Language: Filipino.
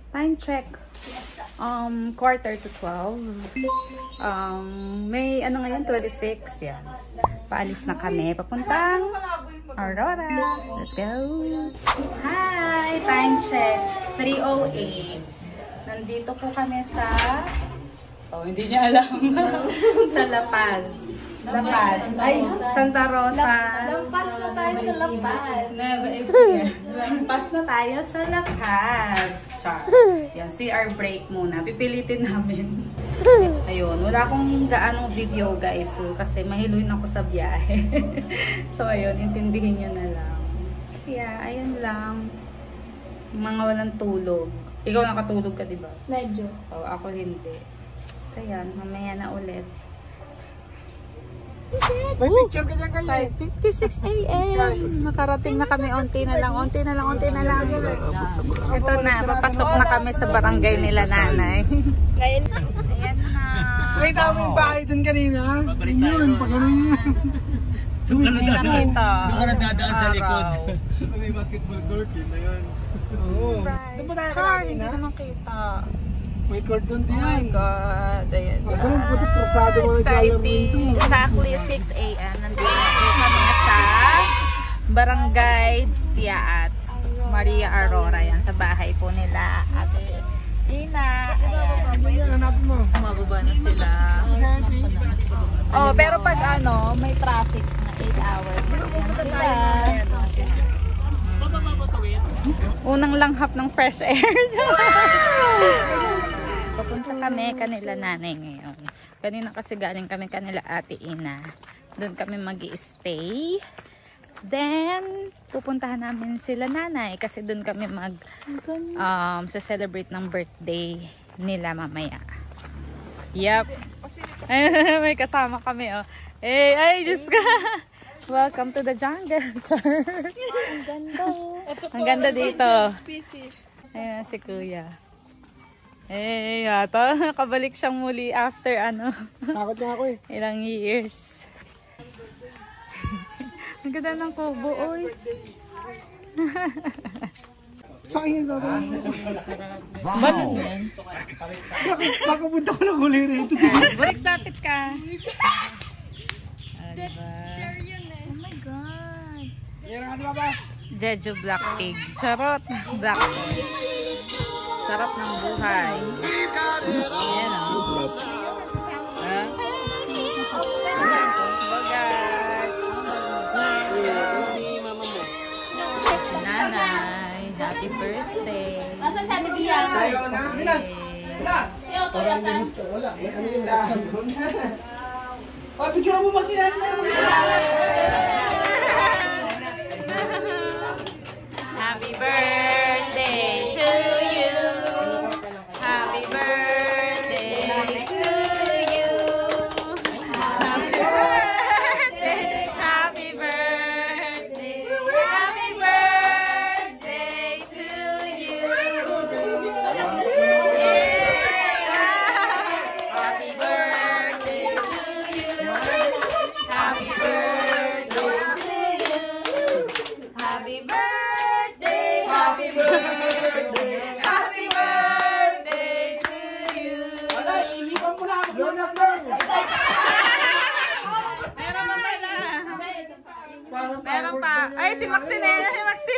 Time check. Quarter to 12. May ano ngayon? 26. Yan. Paalis na kami. Papuntang Aurora. Let's go. Hi! Time check. 3:08. Nandito po kami sa... Oh, hindi niya alam. Sa La Paz. La Paz. Ay, Santa Rosa. Lampas na tayo sa La Paz. Never is here. Lampas na tayo sa La Paz. Char. Yan, CR break muna. Pipilitin namin. Ayun, wala akong gaanong video guys. So, kasi mahiluin ako sa biyahe. So, ayun, intindihin nyo na lang. Yeah, ayun lang. Mga walang tulog. Ikaw nakatulog ka, diba? Medyo. Oh, ako hindi. So, yan, mamaya na ulit. May picture ka dyan kayo. 5:56 AM. Nakarating na kami. Unti na lang. Ito na. Papasok na kami sa barangay nila nanay. Ngayon. Ayan na. May tama yung bahay dun kanina. Yun, pag ano yun. Doon nakita. Doon ka nagdadaan sa likod. May basketball court yun na yun. Oo. Doon ba tayo Hindi kanina? ko nakita. May court doon din. Oh my God. Ayan. Saan mo puti prosado mo Exciting. Exactly 6 AM. Nandito kami sa Barangay Tiaat. Maria Aurora. Yan sa bahay po nila. Ate Ina. Ayan. Hanapin mo. Mababa na sila. Oh, pero pag ano, may traffic na 8 hours. Yan sila. Unang langhap ng fresh air. Papunta kami kanila nanay ngayon. Kanina kasi galing kami kanila ate Ina. Doon kami mag-i-stay. Then, pupuntahan namin sila nanay kasi doon kami celebrate ng birthday nila mamaya. Yup. May kasama kami, oh. Hey, ay, Diyos ka. Welcome to the jungle. Ang ganda. Ang ganda dito. Ayan si Kuya. Eh, yata. Kabalik siyang muli after ano. Takot na ako eh. Ilang years. Ang ganda ng kubo, oy. Saan yung gagawin? Balon yan. Baka punta ko ng huli rito. Burik, lapit ka. Diba? Oh my God. Yan ang ano ba? Jeju Black Pig. Charot. Black Pig. Sarap ng buhay. Ayan o. Ha? Bagat. Nanay. Happy birthday. Nasa sabi diyan? Si Otto yasan? Wala. Ano yung lahat doon? Picture mo ba sila? Happy birthday to you. Happy birthday to you. Happy birthday. Happy birthday. Happy birthday to you. Happy birthday to you. Happy birthday to you. Happy birthday. Happy birthday. Happy birthday to you. Wala, ilipan mo na ako. Blown up lang. Meron pa pala. Meron pa. Ay, si Maxine. Si Maxine.